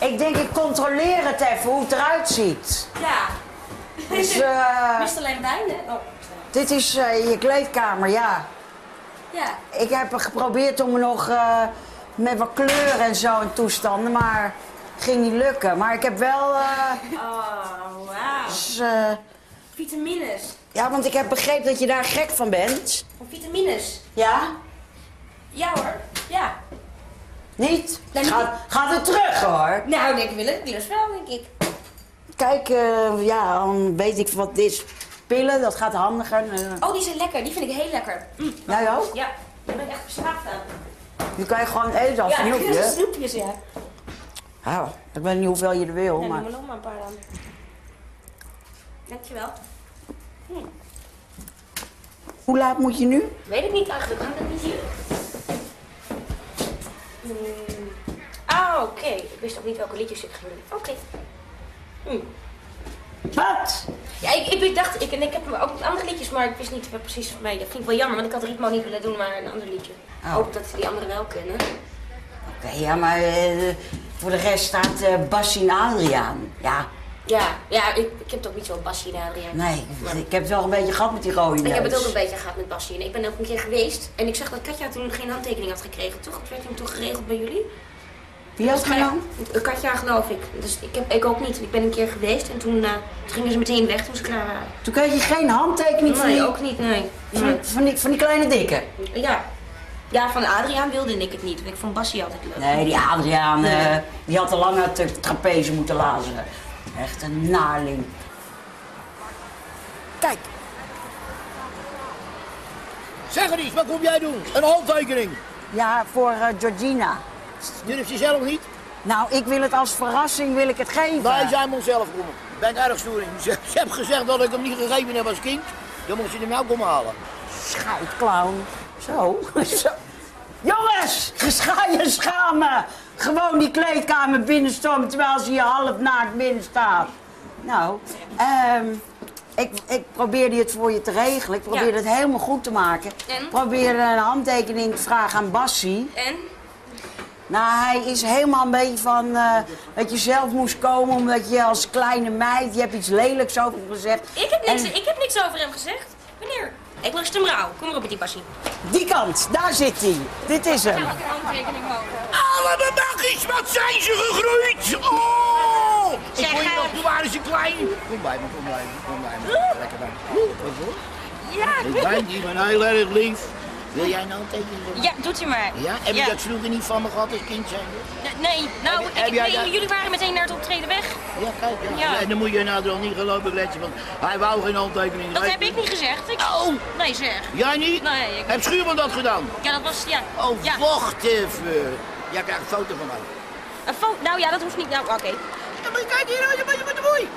Ik denk, ik controleer het even, hoe het eruit ziet. Ja. Dus, Mist alleen het einde. Oh. dit is je kleedkamer, ja. Ja. Ik heb geprobeerd om er nog met wat kleur en zo en toestanden, maar ging niet lukken. Maar ik heb wel... Oh, wauw. dus, Vitamines. ja, want ik heb begrepen dat je daar gek van bent. Van vitamines. Ja? Ja hoor. Ja. Niet? Nee, niet. Gaat het terug, hoor. Nou, ik wil het dus wel, denk ik. Kijk, ja, dan weet ik wat dit is. Pillen, dat gaat handiger. Oh, die zijn lekker. Die vind ik heel lekker. Jij ook? Ja. Daar ben ik echt verslaafd aan. Die kan je gewoon eten als Ja, snoepje. snoepjes, ja. Oh, ik weet niet hoeveel je er wil, Ja, maar... doe maar nog maar een paar dan. Dankjewel. Hoe laat moet je nu? Weet ik niet eigenlijk. Hangt dat niet hier? Ah, oké. Ik wist ook niet welke liedjes ik ging doen. Oké. Wat? Ja, ik dacht, ik heb ook andere liedjes, maar ik wist niet precies van mij. Dat vind ik wel jammer, want ik had Ritmo niet willen doen, maar een ander liedje. Oh. Hoop dat ze die anderen wel kennen. Oké, ja, maar voor de rest staat Bassie en Adriaan. Ja, Ja, ik heb het ook niet zo Bassie en Adriaan. nee, ik heb het wel een beetje gehad met die rode neus. Ik heb het ook een beetje gehad met Bassie en ik ben ook een keer geweest. En ik zag dat Katja toen geen handtekening had gekregen, toch? Het werd toen toch geregeld bij jullie? Wie had gedaan? Katja, geloof ik. Dus ik ook niet. Ik ben een keer geweest en toen gingen ze meteen weg toen ze klaar waren. Toen kreeg je geen handtekening van, Nee, die, ook niet, nee. van die kleine dikke? Ja. Ja, van Adriaan wilde ik het niet. Ik vond Bassie altijd leuk. Nee, die Adriaan, die had al lang uit de trapeze moeten lazeren. Echt een naarling. Kijk, Zeg eens, wat kom jij doen? Een handtekening. ja, voor Georgina. Durf je zelf niet? Nou, ik wil het als verrassing, wil ik het geven. Wij zijn onszelf komen. Ben ik erg stoer in. Ze hebben gezegd dat ik hem niet gegeven heb als kind. Dan moest je hem nou komen halen. Scheidclown. Zo. Zo. Jongens, ga je schamen. Gewoon die kleedkamer binnenstormen terwijl ze hier half naakt binnen staat. Nou, ik probeerde het voor je te regelen. Ik probeerde het helemaal goed te maken. En? Ik probeerde een handtekening te vragen aan Bassie. En? Nou, hij is helemaal een beetje van dat je zelf moest komen omdat je als kleine meid, je hebt iets lelijks over hem gezegd. Ik heb niks over hem gezegd. Meneer, ik lust hem rauw. Kom maar op met die Bassie. Die kant, daar zit hij. Dit is hem. Handtekening mogen. Allemaal magisch, wat zijn ze gegroeid! Oh! Ik Zeg, vond je nog, toen waren ze klein. Kom bij me, kom bij me, kom bij me. Lekker bij me. Wat hoor? Ja, Ik ben heel erg lief. Wil jij nou een tekening doen? ja, doet u maar. Ja? Heb je dat vroeger niet van me gehad als kind zijn? Nee, nou, Heb jij dat- jullie waren meteen naar het optreden weg. Ja, kijk. Ja. Ja. En dan moet je nou toch niet gelopen kletsen, want hij wou geen handtekening. Dat heb ik niet gezegd. Oh! Nee, zeg. Jij niet? Nee, ik... Heb Schuurman dat gedaan? Ja, dat was, ja. Oh, Ja. wacht even. Jij krijgt een foto van mij. Een foto, nou ja, dat hoeft niet. Nou, oké. Ja, maar kijk hier, je bent er mooi.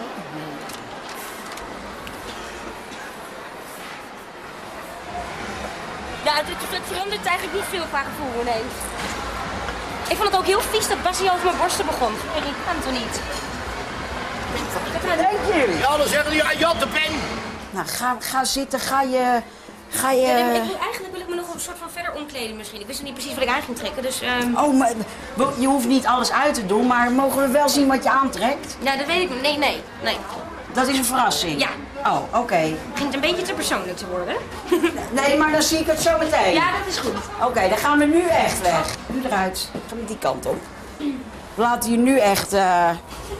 Ja, het verandert eigenlijk niet veel qua gevoel, nee. Ik vond het ook heel vies dat Bassie over mijn borsten begon. Sorry, ik kan het toch niet. Wat denken jullie? Ja, dan zeggen die, Jan de pen. Nou, ga zitten, ga je... Eigenlijk wil ik me nog een soort van verder omkleden misschien. Ik wist niet precies wat ik aan ging trekken, dus... Oh, maar je hoeft niet alles uit te doen, maar mogen we wel zien wat je aantrekt? Nou, dat weet ik niet. Nee. Dat is een verrassing? Ja. Oh, oké. Begint het een beetje te persoonlijk te worden. Nee, maar dan zie ik het zo meteen. Ja, dat is goed. Oké, dan gaan we nu echt weg. Nu eruit. Ga met die kant op. We laten je nu echt